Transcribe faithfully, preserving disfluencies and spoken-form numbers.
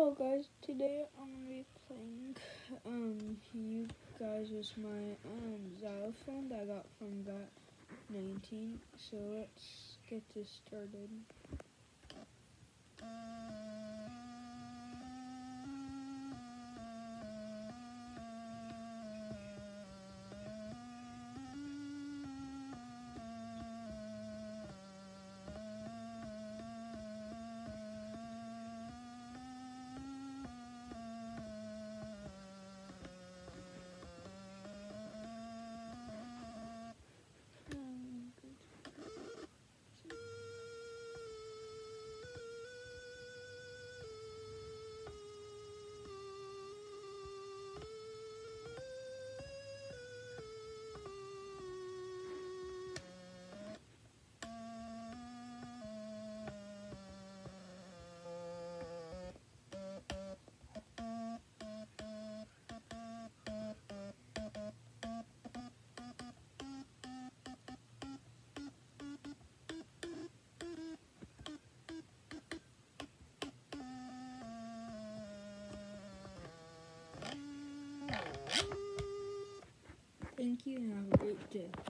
Hello guys, today I'm gonna be playing um you guys with my um xylophone that I got from Got nineteen. So let's get this started. Thank you and have a great day.